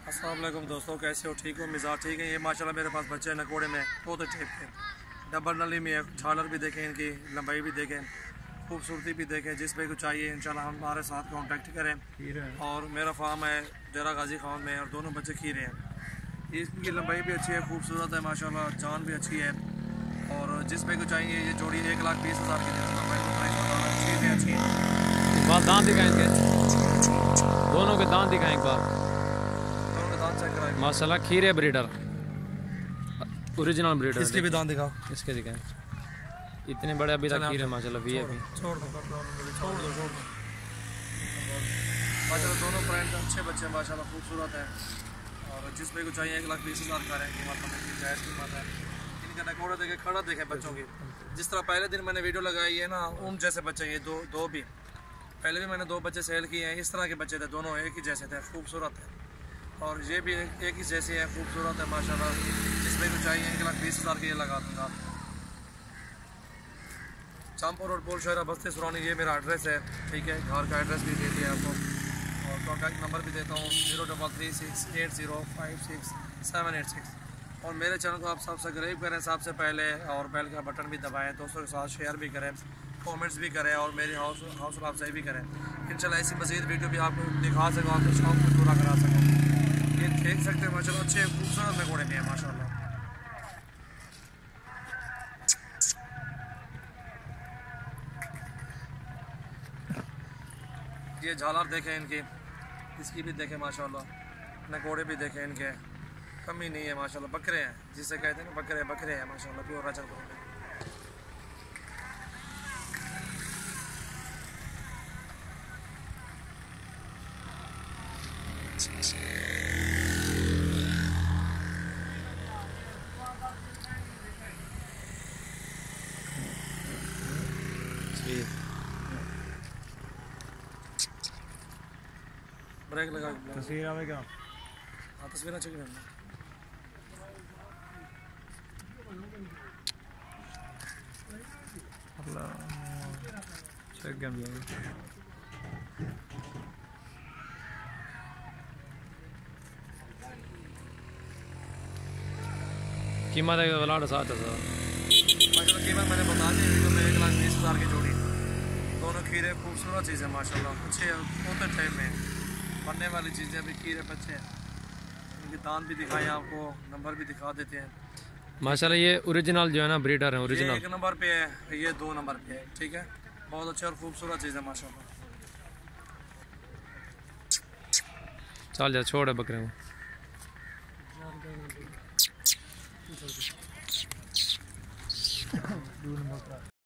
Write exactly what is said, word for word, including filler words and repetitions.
अस्सलाम वालेकुम दोस्तों, कैसे हो? ठीक हो? मिजाज ठीक है? ये माशाल्लाह मेरे पास बच्चे हैं नकोड़े में, बहुत अच्छे थे। डबल नली में झालर भी देखें, इनकी लंबाई भी देखें, खूबसूरती भी देखें। जिस पे कुछ चाहिए इंशाल्लाह हमारे साथ कांटेक्ट करें। और मेरा फार्म है डेरा गाजी खान में और दोनों बच्चे खीरे हैं। इसकी लंबाई भी अच्छी है, खूबसूरत है माशाल्लाह, जान भी अच्छी है। और जिस पे कुछ चाहिए ये जोड़ी एक लाख बीस हज़ार की चीज़ें अच्छी है। दांत दिखाएंगे, दोनों के दांत दिखाएंगे बार माशाल्लाह। खीरे ब्रीडर, ओरिजिनल ब्रीडर। इसके भी दांत दिखाओ, इसके दिखाएं। इतने बड़े अभी तक खीरे माशाल्लाह। वी आई पी छोड़ दो छोड़ दो छोड़ दो माशाल्लाह। दोनों फ्रेंड अच्छे बच्चे माशाल्लाह, खूबसूरत है। और जिस पे को चाहिए एक लाख बीस हज़ार का है कीमत है। इनका नकोड़ा देखे, खड़ा देखे बच्चों की। जिस तरह पहले दिन मैंने वीडियो लगाई है ना, उन जैसे बच्चे ये दो दो भी पहले भी मैंने दो बच्चे सेल किए हैं। इस तरह के बच्चे थे, दोनों एक ही जैसे थे, खूबसूरत है। और ये भी एक ही जैसे है, खूबसूरत है माशाल्लाह। जिसमें भी चाहिए एक लाख बीस हज़ार के ये लगा दूँगा। चामपुर रोड पोल शहरा बस्ती सुरानी, ये मेरा एड्रेस है। ठीक है, घर का एड्रेस भी दे दिया आपको और कॉन्टैक्ट नंबर भी देता हूँ zero double three six eight zero five six seven eight six. और मेरे चैनल को आप सब्सक्राइब करें सबसे पहले और बेल का बटन भी दबाएँ, दोस्तों के साथ शेयर भी करें, कमेंट्स भी करें और मेरी हाउस हौसला अफजाई भी करें। इंशाल्लाह ऐसी मज़ीद वीडियो भी आपको दिखा सकूँ, आपके शौक को पूरा करा सकूँ। ये देख सकते हैं माशाल्लाह, अच्छे खूबसूरत नकोड़े भी हैं माशाल्लाह। ये झालर देखें इनकी, इसकी भी देखें माशाल्लाह। नकोड़े भी देखें इनके, कमी नहीं है माशाल्लाह। बकरे हैं, जिसे कहते हैं ना बकरे बकरे हैं माशाल्लाह, प्योर रचन को। ब्रेक लगा, तस्वीर आवेगा। हाँ तस्वीर चाहिए। कीमत है वाला सात हज़ार। कीमत मैंने बता दी वीडियो में, एक लाख बीस हज़ार की जोड़ी। दोनों खीरे खूबसूरत चीज़ है माशाल्लाह, अच्छे बहुत टाइम में बनने वाली चीज़ें भी खीरे बच्चे हैं। इनके दांत भी दिखाए आपको, नंबर भी दिखा देते हैं माशाल्लाह। ये ओरिजिनल जो है ना ब्रीडर है, ओरिजिनल। एक नंबर पे है, ये दो नंबर पे है। ठीक है, बहुत अच्छे और खूबसूरत चीज़ है माशाल्लाह। चल जा, छोड़ है बकरे में।